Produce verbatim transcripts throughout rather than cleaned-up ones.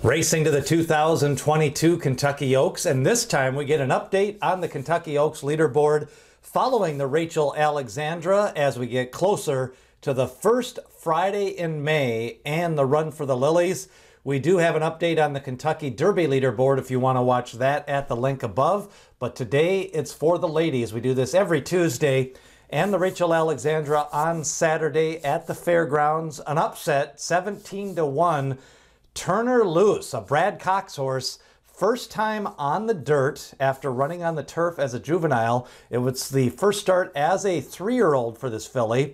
Racing to the two thousand twenty-two Kentucky Oaks, and this time we get an update on the Kentucky Oaks leaderboard following the Rachel Alexandra as we get closer to the first Friday in May and the Run for the Lilies. We do have an update on the Kentucky Derby leaderboard if you want to watch that at the link above, but today it's for the ladies. We do this every Tuesday, and the Rachel Alexandra on Saturday at the fairgrounds. An upset, seventeen to one. Turnerloose, a Brad Cox horse, first time on the dirt after running on the turf as a juvenile. It was the first start as a three-year-old for this filly,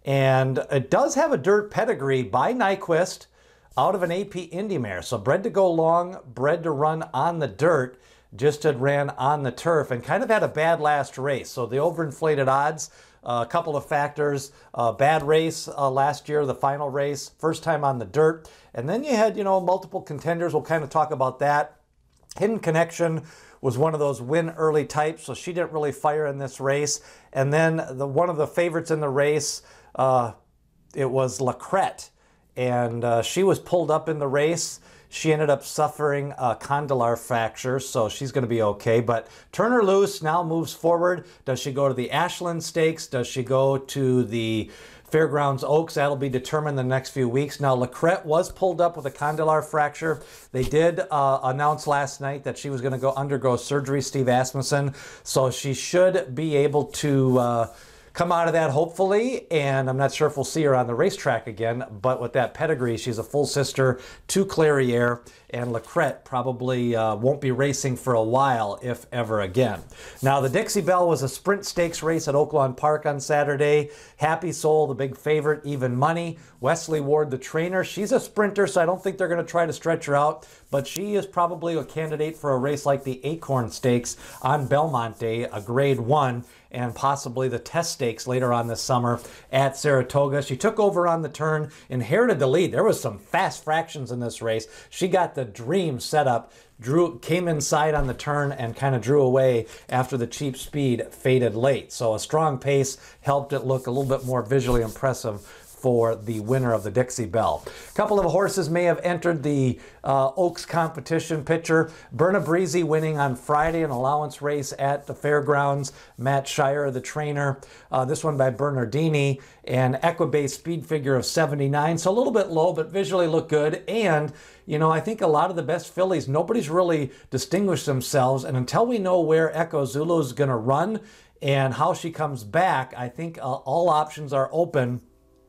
and it does have a dirt pedigree by Nyquist out of an A P Indy mare. So bred to go long, bred to run on the dirt, just had ran on the turf and kind of had a bad last race. So the overinflated odds, uh, a couple of factors, uh, bad race uh, last year, the final race, first time on the dirt. And then you had, you know, multiple contenders. We'll kind of talk about that. Hidden Connection was one of those win early types, so she didn't really fire in this race. And then the one of the favorites in the race, uh, it was Lacrette. And uh, she was pulled up in the race. She ended up suffering a condylar fracture, so she's going to be okay. But Turnerloose now moves forward. Does she go to the Ashland Stakes? Does she go to the Fairgrounds Oaks? That'll be determined the next few weeks. Now, Lacrette was pulled up with a condylar fracture. They did uh, announce last night that she was going to go undergo surgery, Steve Asmussen. So she should be able to Uh, come out of that, hopefully, and I'm not sure if we'll see her on the racetrack again, but with that pedigree, she's a full sister to Clairiere, and Lacrette probably uh, won't be racing for a while, if ever again. Now, the Dixie Belle was a sprint stakes race at Oaklawn Park on Saturday. Happy Soul, the big favorite, even money. Wesley Ward, the trainer, she's a sprinter, so I don't think they're going to try to stretch her out, but she is probably a candidate for a race like the Acorn Stakes on Belmont Day, a grade one, and possibly the test stakes later on this summer at Saratoga. She took over on the turn, inherited the lead. There was some fast fractions in this race. She got the dream setup, drew, came inside on the turn and kind of drew away after the cheap speed faded late. So a strong pace helped it look a little bit more visually impressive for the winner of the Dixie Belle. A couple of horses may have entered the uh, Oaks competition picture. Berna Breezy winning on Friday, an allowance race at the fairgrounds. Matt Shire, the trainer. Uh, this one by Bernardini, and Equibase speed figure of seventy-nine. So a little bit low, but visually look good. And, you know, I think a lot of the best fillies, nobody's really distinguished themselves. And until we know where Echo Zulu is going to run and how she comes back, I think uh, all options are open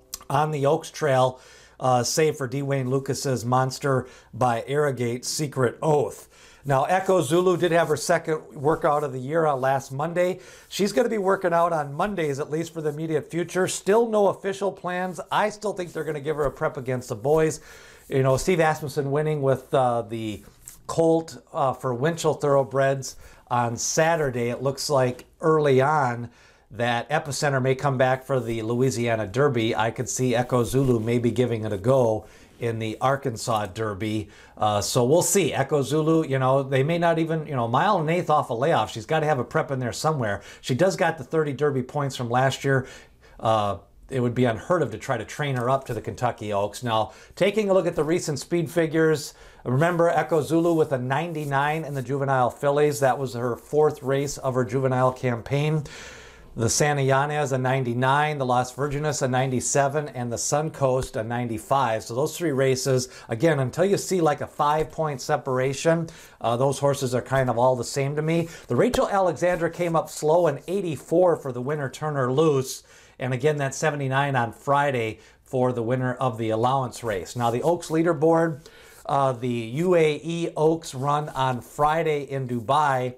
on the Oaks Trail, uh, save for Dwayne Lucas's Monster by Arrogate Secret Oath. Now, Echo Zulu did have her second workout of the year on last Monday. She's going to be working out on Mondays, at least for the immediate future. Still no official plans. I still think they're going to give her a prep against the boys. You know, Steve Asmussen winning with uh, the Colt uh, for Winchell Thoroughbreds on Saturday. It looks like early on that Epicenter may come back for the Louisiana Derby. I could see Echo Zulu maybe giving it a go in the Arkansas Derby. Uh, so we'll see. Echo Zulu, you know, they may not even, you know, mile and eighth off a layoff. She's got to have a prep in there somewhere. She does got the thirty Derby points from last year. Uh, it would be unheard of to try to train her up to the Kentucky Oaks. Now, taking a look at the recent speed figures, remember Echo Zulu with a ninety-nine in the juvenile fillies. That was her fourth race of her juvenile campaign. The Santa Ynez a ninety-nine, the Las Virgenes a ninety-seven, and the Suncoast a ninety-five. So those three races, again, until you see like a five-point separation, uh, those horses are kind of all the same to me. The Rachel Alexandra came up slow in eighty-four for the winner Turnerloose, and again that seventy-nine on Friday for the winner of the allowance race. Now the Oaks leaderboard, uh, the U A E Oaks run on Friday in Dubai.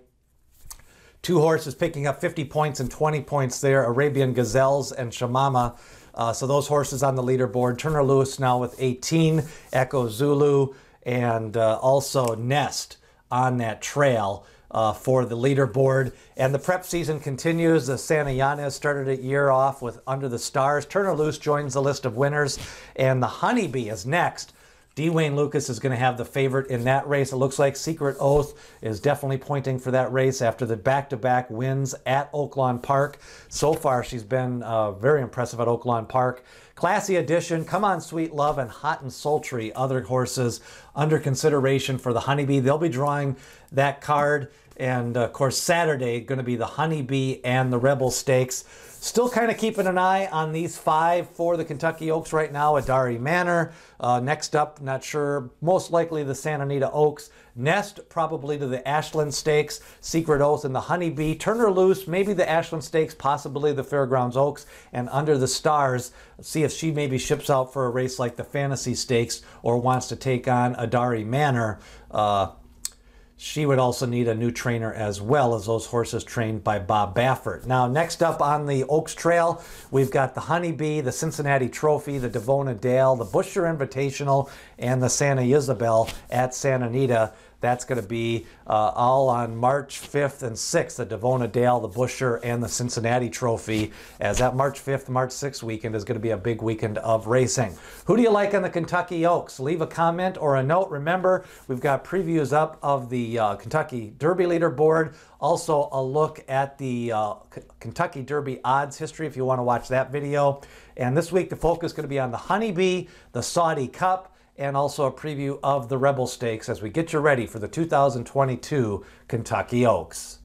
Two horses picking up fifty points and twenty points there, Arabian Gazelles and Shamama. Uh, so those horses on the leaderboard. Turnerloose now with eighteen, Echo Zulu, and uh, also Nest on that trail uh, for the leaderboard. And the prep season continues. The Santa Ynez started a year off with Under the Stars. Turnerloose joins the list of winners, and the Honeybee is next. Dwayne Lucas is going to have the favorite in that race. It looks like Secret Oath is definitely pointing for that race after the back-to-back wins at Oaklawn Park. So far, she's been uh, very impressive at Oaklawn Park. Classy Edition, Come On Sweet Love, and Hot and Sultry, other horses under consideration for the Honeybee. They'll be drawing that card. And, uh, of course, Saturday, going to be the Honeybee and the Rebel Stakes. Still kind of keeping an eye on these five for the Kentucky Oaks right now. Adari Manor. Uh, next up, not sure, most likely the Santa Anita Oaks. Nest, probably to the Ashland Stakes. Secret Oath and the Honeybee. Turnerloose, maybe the Ashland Stakes, possibly the Fairgrounds Oaks. And Under the Stars, see if she maybe ships out for a race like the Fantasy Stakes or wants to take on Adari Manor. Uh, She would also need a new trainer as well, as those horses trained by Bob Baffert. Now, next up on the Oaks Trail, we've got the Honeybee, the Cincinnati Trophy, the Devona Dale, the Busher Invitational, and the Santa Isabel at Santa Anita. That's going to be uh, all on March fifth and sixth, the Devona Dale, the Busher, and the Cincinnati Trophy, as that March fifth, March sixth weekend is going to be a big weekend of racing. Who do you like on the Kentucky Oaks? Leave a comment or a note. Remember, we've got previews up of the uh, Kentucky Derby leaderboard. Also, a look at the uh, Kentucky Derby odds history if you want to watch that video. And this week, the focus is going to be on the Honeybee, the Saudi Cup, and also a preview of the Rebel Stakes as we get you ready for the two thousand twenty-two Kentucky Oaks.